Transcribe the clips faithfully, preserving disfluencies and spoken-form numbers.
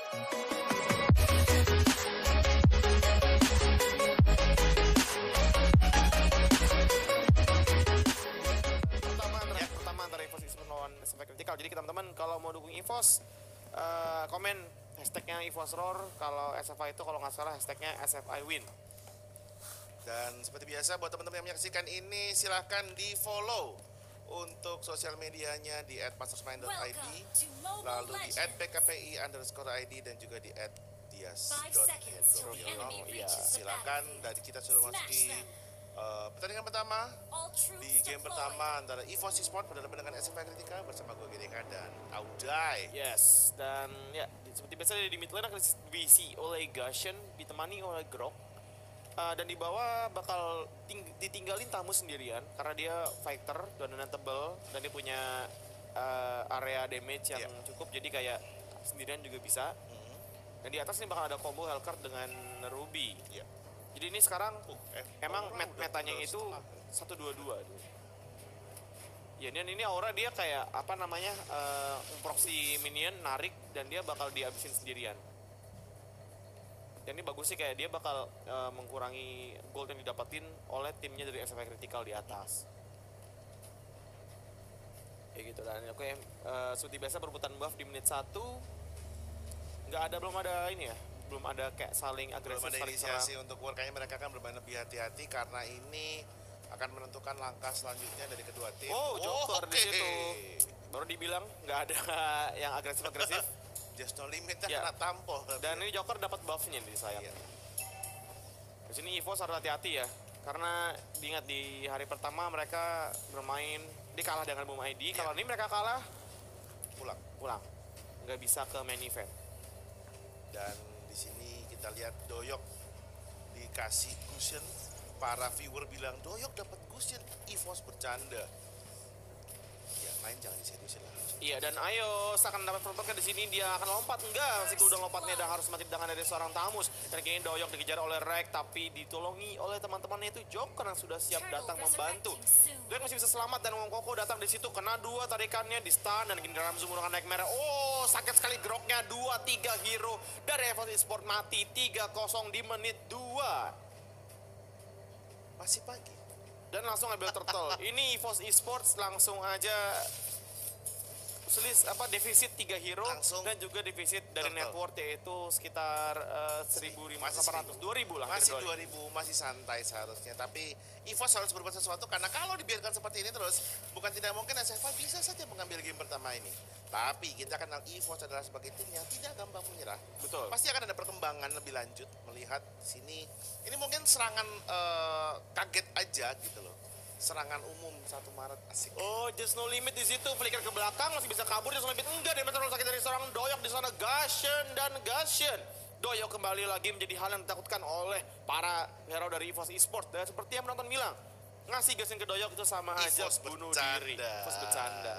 Jadi teman-teman kalau mau dukung EVOS, uh, komen hashtagnya EVOSRoar. Kalau S F I itu kalau nggak salah hashtagnya S F I Win. Dan seperti biasa buat teman-teman yang menyaksikan ini silahkan di follow untuk sosial medianya di at mastersmind dot i d, lalu di at p k p i underscore i d dan juga di at dias dot hendro. Ya, silakan. Dari kita sudah masuki Uh, pertandingan pertama di game pertama antara EVOS Esports berhadapan dengan S F I Kritika bersama gue Gedeka dan Audai. Yes, dan ya seperti biasa di mid lane akan diisi oleh Gashen ditemani oleh Grok. Uh, dan di bawah bakal ting ditinggalin Tamu sendirian karena dia fighter, dominan tebel dan dia punya uh, area damage yang yeah. cukup, jadi kayak sendirian juga bisa. Mm-hmm. Dan di atas ini bakal ada combo Hellcurt dengan Ruby. Yeah. Jadi ini sekarang uh, eh, emang met metanya itu satu dua dua. Ya ini, ini Aura dia kayak apa namanya uh, proxy minion narik dan dia bakal dihabisin sendirian. Dan ini bagus sih, kayak dia bakal uh, mengurangi gold yang didapatin oleh timnya dari S F I Critical di atas. Kayak gitu kan. Oke, uh, seperti biasa perebutan buff di menit satu. Nggak ada, belum ada ini ya. Belum ada kayak saling agresif, belum ada saling inisiasi serang. untuk war. Kayaknya mereka akan bermain lebih hati-hati karena ini akan menentukan langkah selanjutnya dari kedua tim. Oh, Joker oh, okay. di situ. Baru dibilang nggak ada yang agresif-agresif. Just no limit ya, kena ya. tampol. Dan ini Joker dapat buffnya di sayap. Iya. Di sini EVOS harus hati-hati ya, karena diingat di hari pertama mereka bermain, dia kalah dengan Boom I D. Iya. Kalau ini mereka kalah, pulang, pulang, nggak bisa ke main event. Dan di sini kita lihat Doyok dikasih cushion. Para viewer bilang Doyok dapat cushion, EVOS bercanda. Ya main jangan diseriusin lah. Iya, dan ayo akan dapat peruntuknya di sini, dia akan lompat enggak? Masih udah lompatnya dan harus mati tangan dari seorang Tamus. Dan kini Doyok dikejar oleh Rek, tapi ditolongi oleh teman-temannya itu Joker yang sudah siap datang membantu. Doyok masih bisa selamat dan Wong Koko datang di situ, kena dua tarikannya di stun dan kini Ramzu menggunakan Nightmare. Oh, sakit sekali groknya. Dua tiga hero dari EVOS Esports mati tiga kosong di menit dua. Masih pagi. Dan langsung ambil turtle. Ini EVOS Esports langsung aja selis apa defisit tiga hero langsung dan juga defisit dari net worth yaitu sekitar uh, seribu lima ratus dua ribu lah, masih dua ribu, masih santai seharusnya. Tapi EVOS harus berbuat sesuatu karena kalau dibiarkan seperti ini terus bukan tidak mungkin S F I bisa saja mengambil game pertama ini. Tapi kita kenal EVOS adalah sebagai tim yang tidak gampang menyerah. Betul. Pasti akan ada perkembangan lebih lanjut melihat sini. Ini mungkin serangan uh, kaget aja gitu loh. Serangan umum satu Maret, asik. Oh, just no limit di situ, flicker ke belakang masih bisa kabur, just no limit enggak, dia terlalu sakit dari seorang Doyok di sana. Gashen dan Gashen. Doyok kembali lagi menjadi hal yang ditakutkan oleh para hero dari EVOS Esports. Dan seperti yang penonton bilang, ngasih Gashen ke Doyok itu sama aja EVOS bunuh bercanda. diri. EVOS bercanda.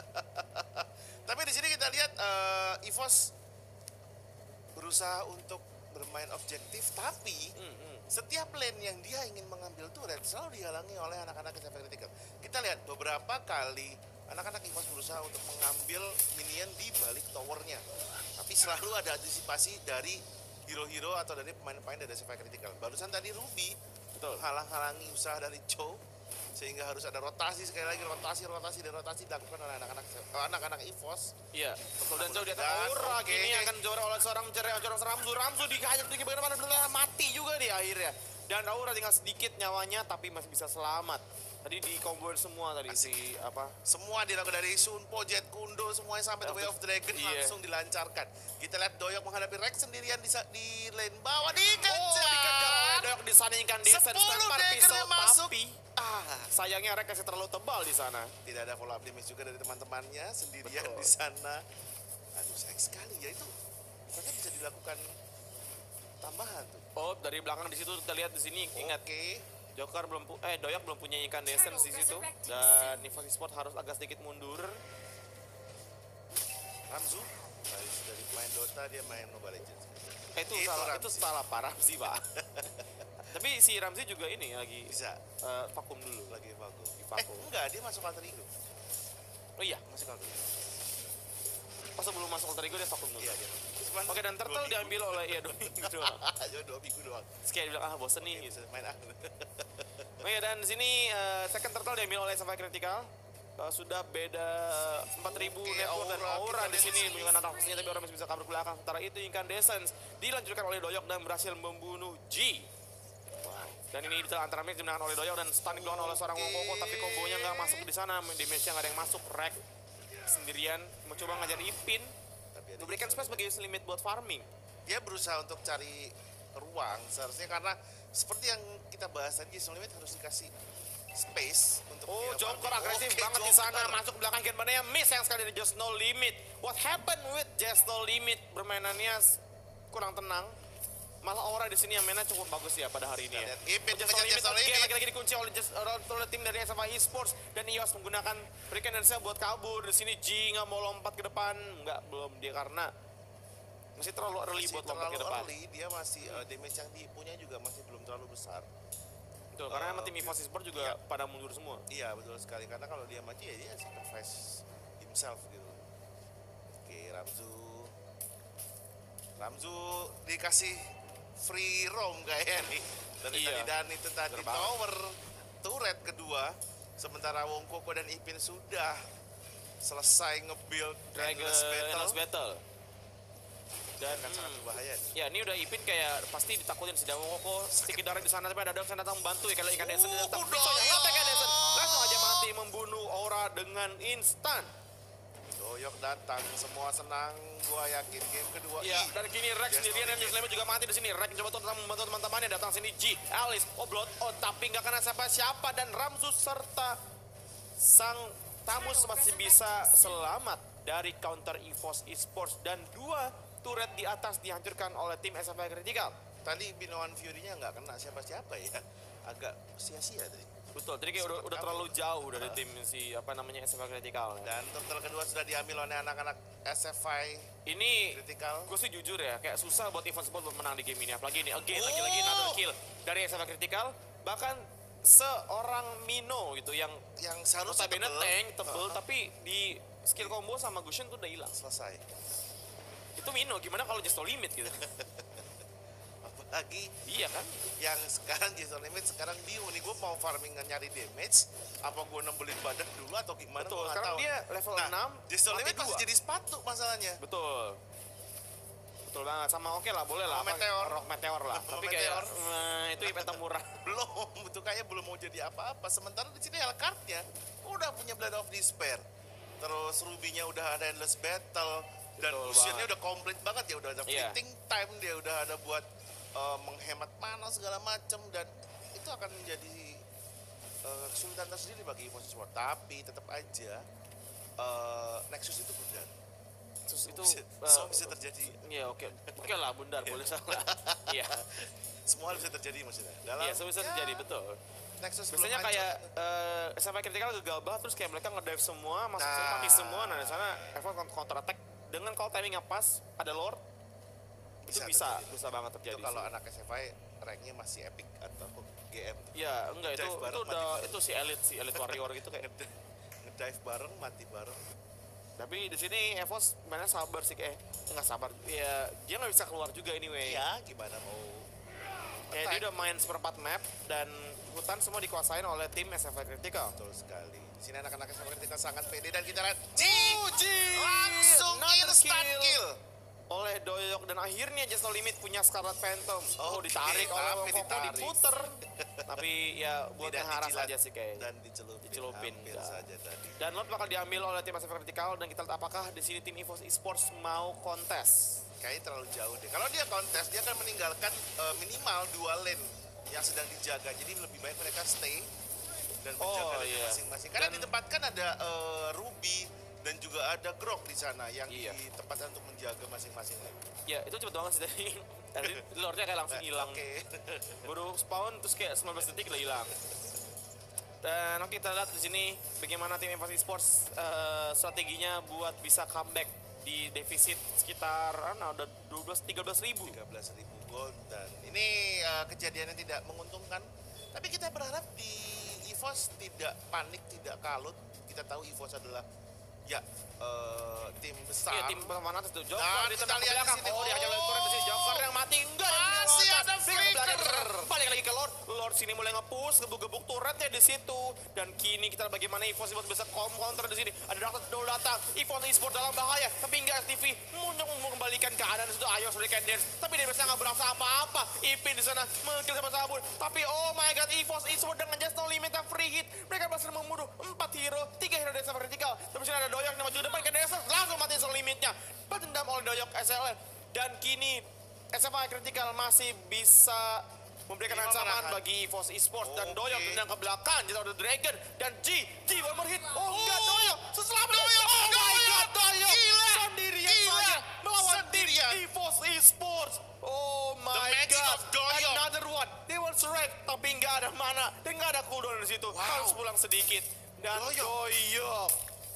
Tapi di sini kita lihat uh, EVOS berusaha untuk bermain objektif, tapi mm -hmm. setiap lane yang dia ingin mengambil turret selalu dihalangi oleh anak-anak S F I Critical. Kita lihat beberapa kali anak-anak EVOS berusaha untuk mengambil minion di balik towernya, tapi selalu ada antisipasi dari hero-hero atau dari pemain-pemain dari S F I Critical. Barusan tadi Ruby halang-halangi usaha dari Cho, sehingga harus ada rotasi, sekali lagi rotasi, rotasi, dan rotasi dilakukan oleh anak-anak anak-anak EVOS. Iya, betul. Dan Jauh di atas Aura okay. Kini akan juara oleh seorang mencari seorang Ramzu. Ramzu dihanyut di bagaimana mati juga di akhirnya. Dan Aura tinggal sedikit nyawanya tapi masih bisa selamat. Tadi di combo semua tadi Asik. si apa? Semua dilakukan dari Sunpo, Jet Kundo, semuanya sampai The Way of Dragon iya. langsung dilancarkan. Kita lihat Doyok menghadapi Rex sendirian di, di lane bawah, dikejar. Oh, dikejar oleh Doyok di sana ikan defense lempar pisau masuk. Tapi ah, sayangnya Rex masih terlalu tebal di sana. Tidak ada follow up damage juga dari teman-temannya sendirian Betul. di sana. Aduh, sayang sekali ya itu. Bukannya bisa dilakukan tambahan tuh. Oh, dari belakang di situ kita lihat di sini ingat. Oke. Okay. Joker belum eh Doyok belum punya ikan essence di situ dan EVOS Esports harus agak sedikit mundur. Ramzu dari main Dota dia main Mobile Legends. Eh, itu, itu salah Ramzi. Itu salah Pak Ramzi, Pak. Tapi si Ramzi juga ini lagi bisa uh, vakum dulu, lagi vakum. vakum. Eh, enggak, dia masuk alter ego. Oh iya, masuk alter ego. Pas sebelum masuk alter ego dia vakum dulu. Iya, dia. cuman Oke, dan Turtle dua diambil oleh ya dua minggu doang. Cuma dua minggu doang. Terus kayak bilang ah bosen nih gitu. Bisa main ah. Oke, dan di sini eh, second Turtle diambil oleh Sampai Critical. Eh, sudah beda empat ribu Oke, network dan Aura aura kita di lihat sini di sini. dengan anak tapi orang masih bisa kabur ke belakang. Sementara itu Incandescence dilanjutkan oleh Doyok dan berhasil membunuh G. Dan ini bisa antara mereka dimenangkan oleh Doyok dan stunning dilakukan oleh seorang Wong Koko, tapi kombonya nggak masuk di sana, damage-nya nggak ada yang masuk. Rek sendirian mencoba ngajar Ipin, Tapi ada memberikan space bagi limit buat farming. dia berusaha untuk cari ruang seharusnya karena seperti yang kita bahas tadi Jason Limit harus dikasih space untuk Oh, dia Joker farming. agresif Oke, banget di sana, Joker. masuk ke belakang Genbannya yang miss yang sekali dari Just No Limit. What happened with Just No Limit? Permainannya s- kurang tenang. Malah Aura di sini yang mainnya cukup bagus ya pada hari ini ya. Dan Ipin Just No mengejar Limit Just No again Limit. lagi-lagi dikunci oleh Just oleh tim dari S F I Esports dan I O S menggunakan Hurricane Dance buat kabur. Di sini G nggak mau lompat ke depan, nggak belum dia karena masih terlalu early Masih buat lompat terlalu ke depan. early, dia masih uh, damage yang dipunya juga masih belum terlalu besar. Betul, karena emang tim Uh, I O S Esports juga pada mundur semua. Iya betul sekali karena kalau dia mati ya dia sacrifice himself gitu. Oke Ramzu, Ramzu dikasih free roam kayaknya nih dari Iya. tadi dan itu tadi Bener banget. tower turret kedua sementara Wong Koko dan Ipin sudah selesai nge-build Dragon Endless Battle. Endless Battle. Dan Akan sangat hmm, berbahaya nih. ya ini udah Ipin kayak pasti ditakutin si Dawo Koko sedikit darah di sana tapi ada Darkseid datang membantu ya kalau ikan Desen Oh, datang kuda bisa yang ya. ngetek ikan Desen langsung aja mati membunuh Aura dengan instan. Doyok datang, semua senang. Gua yakin game kedua. Ya, Ih, dan kini Rex Just sendirian No dan Limit. Jusleman juga mati di sini. Rex coba tuh membantu teman-temannya datang sini G, Alice, Oblot, oh tapi nggak kena siapa-siapa dan Ramsus serta sang Tamus masih bisa selamat dari counter E V O S Esports dan dua turret di atas dihancurkan oleh tim S F I Critical. Tadi Binoan Fury-nya nggak kena siapa-siapa ya. Agak sia-sia tadi. Betul, jadi kayak udah, udah terlalu jauh dari tim si apa namanya S F I Critical. Dan turtle kedua sudah diambil oleh anak-anak S F I Ini Critical. gue sih jujur ya, kayak susah buat event sport buat menang di game ini. Apalagi ini, again, Oh. lagi-lagi another kill dari S F I Critical. Bahkan seorang Mino gitu yang Yang seharusnya notabene tebel, tank, tebel, uh-huh, tapi di skill combo sama Gushin tuh udah hilang. selesai. Itu Mino, gimana kalau just no limit gitu? Apalagi Iya kan? yang sekarang Jason Limit sekarang bingung nih gue mau farming nyari damage apa gue nembelin badan dulu atau gimana Betul, gua nggak sekarang tahu. dia level Nah, enam, Jason mati Limit masih dua. jadi sepatu masalahnya. Betul. Betul banget, sama oke lah, boleh lah. Sama apa, Meteor. Rock Meteor lah. Sama Tapi kayak, Meteor. eh, itu event murah. Belum, itu kayak belum mau jadi apa-apa. Sementara di sini Elcardnya udah punya Blood of Despair. Terus Ruby-nya udah ada Endless Battle dan Betul Lucian-nya banget. udah komplit banget ya, udah ada Iya. fleeting time, dia udah ada buat uh, menghemat mana segala macam dan itu akan menjadi uh, kesulitan tersendiri bagi E V O S Esports. Tapi tetap aja uh, Nexus itu bundar. Terus itu, bisa, eh, semua bisa terjadi. Iya oke, oke lah bundar, boleh salah. Iya, Semua bisa terjadi maksudnya. Dalam iya sebisa ya, terjadi, betul. Nexus belum Biasanya hancur. kayak eh S F I Critical gagal banget, terus kayak mereka ngedive semua, masuk Nah. semua, mati semua, nah di sana Evo counter attack dengan kalau timingnya pas, ada Lord, itu Bisa bisa, terjadi. bisa banget terjadi. itu kalau sih. anak S F I ranknya masih epic atau G M. Ya enggak, itu Dive bareng, itu mati udah, bareng. itu si elite, si elite warrior gitu kayak. Ngedive bareng, mati bareng. Tapi di sini Evos sebenarnya sabar sih kayak nggak sabar. Ya dia nggak bisa keluar juga anyway. Ya, gimana mau Kayak dia udah main seperempat map dan hutan semua dikuasain oleh tim S F I Critical. betul sekali. Di sini anak-anak S F I Critical sangat pede dan kita lihat Uji langsung Another instant kill. kill. Oleh Doyok dan akhirnya Just No Limit punya Scarlet Phantom. Oh, Oke, ditarik oleh tapi Wong Koko, ditarik. diputer. Tapi ya buat Tidak ngeharas dijilat aja sih kayaknya. dan dicelupin, Dicelupin, hampir ya. saja tadi. Dan lot bakal diambil oleh tim S F I Critical dan kita lihat apakah di sini tim E V O S Esports mau kontes. Kayaknya terlalu jauh deh. Kalau dia kontes, dia akan meninggalkan eh, minimal dua lane yang sedang dijaga. Jadi lebih baik mereka stay dan Oh, menjaga lane iya. masing-masing. Karena Dan- ditempatkan ada eh, Ruby dan juga ada Grok di sana yang Iya. ditempatkan untuk menjaga masing-masing lane. Ya itu cepet banget sih tadi. Tadi Lordnya kayak langsung hilang. Oke. Baru spawn terus kayak sembilan belas detik udah hilang. Dan oke kita lihat di sini bagaimana tim E V O S Esports eh, strateginya buat bisa comeback di defisit sekitar ah, udah dua belas tiga belas ribu. tiga belas ribu gold dan ini eh, kejadian yang tidak menguntungkan. Tapi kita berharap di E V O S tidak panik, tidak kalut. Kita tahu E V O S adalah Ya, eh, tim besar. Iya, tim papan atas tuh. Joker Nah, di kita tengah ke lihat di belakang. sini. Oh, dihajar oleh turret di sini. Joker yang mati. Enggak, yang Masih di ada atas. Dia yang belakang. flicker. Balik lagi ke Lord. Lord sini mulai nge-push, gebuk-gebuk turretnya di situ. Dan kini kita bagaimana EVOS Esports bisa counter di sini. Ada Doctor Doll datang. EVOS Esports dalam bahaya. Tapi enggak, S T V mau mengembalikan keadaan di situ. Ayo, Shuriken Dance. Tapi dia bisa nggak berasa apa-apa. Ipin di sana mengill sama Sabun. Tapi oh my god, EVOS Esports dengan just no limit dan free hit. Mereka berhasil membunuh empat hero, tiga hero desa vertikal. Tapi sini ada Doyok yang maju depan ke desa, langsung mati soal limitnya. Bertendam oleh Doyok S L L. Dan kini S F I Critical masih bisa memberikan Lima ancaman menang. bagi EVOS Esports. Dan Oke. Doyok tendang ke belakang, jadi ada Dragon. Dan G, G one more hit. Oh enggak, Oh. Doyok seselamat. Doyok, Oh my Doyok. god, Doyok Gila. sendirian Gila. saja melawan tim Sendirian. EVOS Esports. Oh my The magic god, of Doyok. another one. They will surrender, tapi nggak ada mana dan nggak ada cooldown di situ. Wow. Harus pulang sedikit. Dan Doyok. Doyok.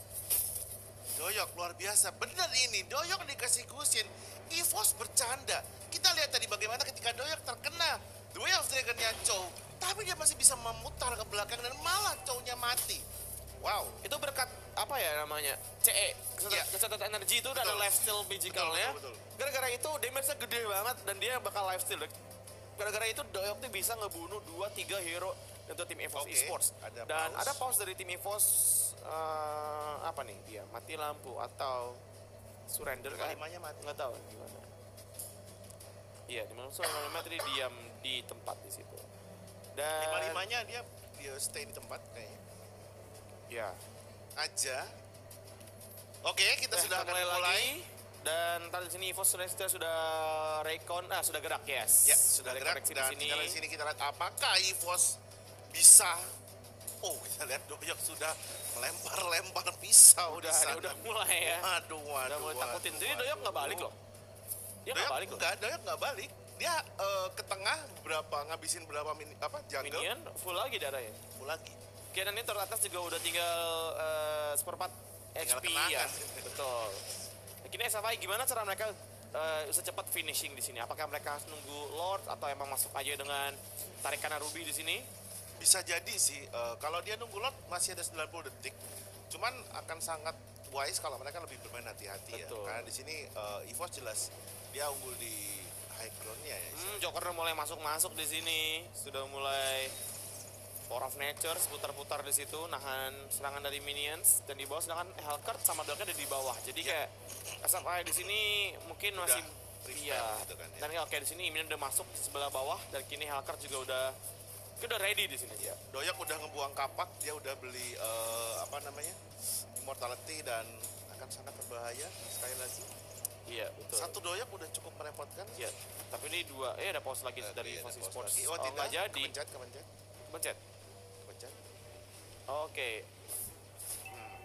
Doyok luar biasa. Bener ini, Doyok dikasih kusin. EVOS bercanda. Kita lihat tadi bagaimana ketika Doyok terkena The Way of Dragon-nya Chow. Tapi dia masih bisa memutar ke belakang dan malah Chow-nya mati. Wow. Itu berkat apa ya namanya? C E, Iya. kesetan energi itu udah ada Betul. lifesteal magicalnya. Betul, betul, betul. Gara-gara itu damage-nya gede banget dan dia bakal lifesteal. Gara-gara itu Doyok tuh bisa ngebunuh dua tiga hero untuk tim EVOS Oke, Esports. ada Dan pause. ada pause dari tim EVOS eh, apa nih dia? Mati lampu atau surrender kan? Lima-limanya mati. Nggak tahu gimana. Iya, di mana lima tadi diam di tempat di situ. Dan Lima-limanya dia dia stay di tempat kayaknya. ya. Aja. Oke, kita Nah, sudah kita akan mulai, mulai. lagi. Dan tadi di sini EVOS sudah sudah, sudah recon, ah sudah gerak yes. Ya, sudah gerak koneksi dan di sini. kita lihat sini kita lihat apakah EVOS bisa. Oh, kita lihat Doyok sudah melempar-lempar pisau Udah, di sana. ini udah mulai ya. Waduh, waduh, Udah mulai waduh, takutin. Jadi waduh. Doyok nggak balik loh. Dia nggak Doyok balik loh. enggak, Doyok nggak balik. Dia eh, ke tengah berapa ngabisin berapa mini apa jungle Minion full lagi darahnya. full lagi. Oke, dan ini teratas juga udah tinggal uh, seperempat H Tinggal P kenangan. ya. Betul. Nah, kini S F I gimana cara mereka uh, secepat finishing di sini? Apakah mereka harus nunggu Lord atau emang masuk aja dengan tarikan Ruby di sini? Bisa jadi sih eh, kalau dia nunggu lot masih ada sembilan puluh detik. Cuman akan sangat wise kalau mereka lebih bermain hati-hati ya. Betul. Karena di sini eh, EVOS jelas dia unggul di high ground-nya ya. Hmm, Joker udah mulai masuk-masuk di sini. Sudah mulai Power of Nature putar-putar di situ, nahan serangan dari minions dan di bawah sedangkan Hellcurt sama Darknya ada di bawah. Jadi Ya. kayak S F I di sini mungkin Udah masih prepare iya. gitu kan ya. Dan oke di sini minion udah masuk di sebelah bawah dan kini Hellcurt juga udah udah ready di sini. Ya, Doyok udah ngebuang kapak, dia udah beli eh, apa namanya? Immortality dan akan sangat berbahaya sekali lagi. Iya, betul. Satu Doyok udah cukup merepotkan. Iya, tapi ini dua, eh ada pause lagi Eh, dari iya, EVOS ada pause Esports. lagi. Oh, Oh, tidak nggak jadi. Kepencet, kepencet, Pencet. kepencet. Oke. Hmm.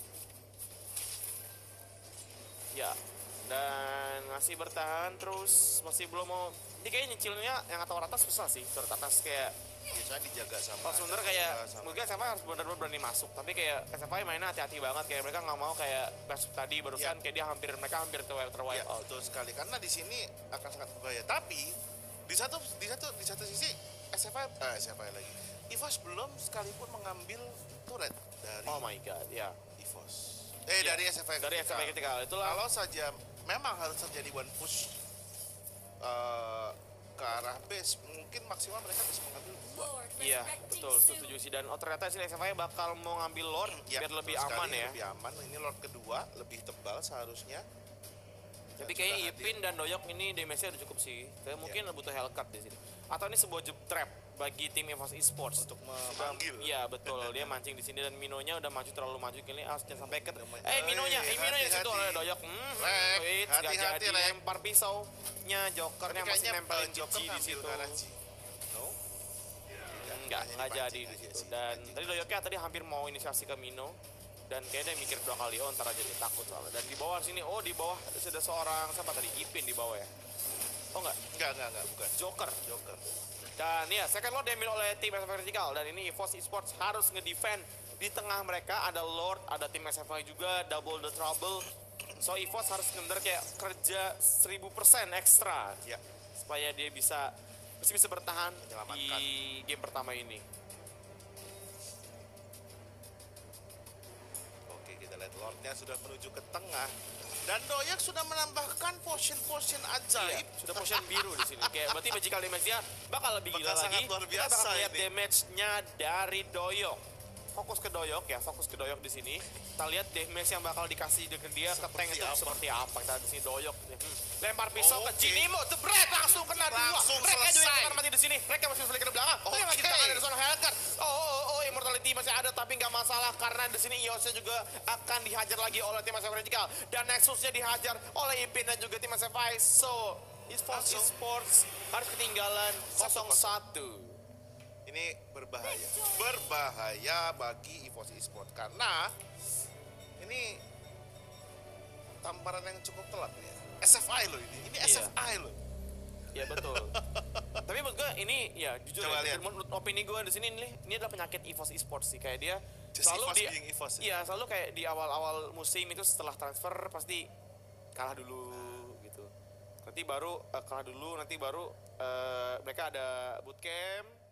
Ya, dan masih bertahan terus, masih belum mau. Ini kayaknya nyicilnya yang atau atas susah sih, turret atas kayak Biasanya dijaga sama. pas sebenernya kayak sama- mungkin S F I harus benar-benar berani masuk, tapi kayak S F I mainnya hati-hati banget kayak mereka nggak mau kayak pas tadi barusan Ya. kayak dia hampir mereka hampir terwipe terwipe Ya, out. betul sekali. Karena di sini akan sangat berbahaya. Tapi di satu di satu di satu sisi S F I eh, S F I lagi. EVOS belum sekalipun mengambil turret dari Oh my god, ya. EVOS. Eh Ya, dari S F I. Dari S F I ketika itulah. Kalau saja memang harus terjadi one push eh, ke arah base, mungkin maksimal mereka bisa mengambil dua. Iya, betul, setuju sih. Dan oh ternyata sih S F I bakal mau ngambil Lord Ya, biar lebih betul aman sekali, ya. Lebih aman. Ini Lord kedua, lebih tebal seharusnya. Tapi Dan kayaknya sudah Ipin dan Doyok ini damage-nya udah cukup sih. Kayak mungkin butuh Hellcurt di sini. Atau ini sebuah jeb trap bagi tim EVOS Esports. Untuk Sudah- memanggil. Iya betul, dia mancing di sini dan Minonya udah maju terlalu maju kini harus jangan sampai ke. Udah ma- Eh Minonya, eh Hei, Minonya situ hati-hati. oleh Doyok. Hmm, Rek, wait, nggak hati-hati, jadi Rek. lempar pisaunya Jokernya Tapi masih kayaknya nempelin eh, di Joker G di ngambil situ. ke arah G. No? Enggak, Hanya enggak jadi dipancing di aja situ. sih, Dan dipancing. tadi Doyoknya tadi hampir mau inisiasi ke Mino. Dan kayaknya dia mikir dua kali, oh ntar aja dia takut soalnya. Dan di bawah sini, oh di bawah ada seorang, siapa tadi? Ipin di bawah ya? Oh enggak, Enggak, enggak, enggak, bukan. Joker. Joker. Dan ya, second Lord diambil oleh tim S F I Vertical. Dan ini EVOS Esports harus nge-defend. Di tengah mereka ada Lord, ada tim S F I juga, double the trouble. So EVOS harus benar kayak kerja seribu persen ekstra. Ya. Supaya dia bisa masih bisa bertahan Menyelamatkan. di game pertama ini. Oke, kita lihat Lord Esportnya sudah menuju ke tengah dan Doyak sudah menambahkan potion-potion Iya, ajaib. sudah potion biru di sini. Kayak berarti magical damage-nya bakal lebih gila Bakal sangat lagi. luar Kita biasa bakal lihat ini. damage-nya dari Doyok. Fokus ke Doyok ya, fokus ke Doyok di sini. Kita lihat damage yang bakal dikasih ke dia ke tank Seperti itu apa? seperti apa. Kita di sini Doyok. Hmm. Lempar pisau ke Oke. Jinimo, jebret langsung kena dua. Langsung Mereka juga selesai. ikutan mati di sini. Mereka masih balik ke belakang. Tapi yang lagi Oke. tangan dari Zona Hellcat. Oh, oh, oh, oh, Immortality masih ada tapi nggak masalah karena di sini Yosnya juga akan dihajar lagi oleh tim Massive Vertical dan Nexusnya dihajar oleh Ipin dan juga tim Massive Vice. So, Esports Langsung. Esports harus ketinggalan Satu nol satu. Ini berbahaya. Berbahaya bagi EVOS Esports karena ini tamparan yang cukup telat nih. S F I loh ini. Ini Iya. S F I loh. Ya betul. Tapi menurut gue ini ya jujur Coba ya, lihat. menurut opini gue di sini nih, ini adalah penyakit EVOS Esports sih kayak dia Just selalu EVOS di being EVOS ya? iya selalu kayak di awal-awal musim itu setelah transfer pasti kalah dulu gitu. Nanti baru eh, kalah dulu nanti baru eh, mereka ada bootcamp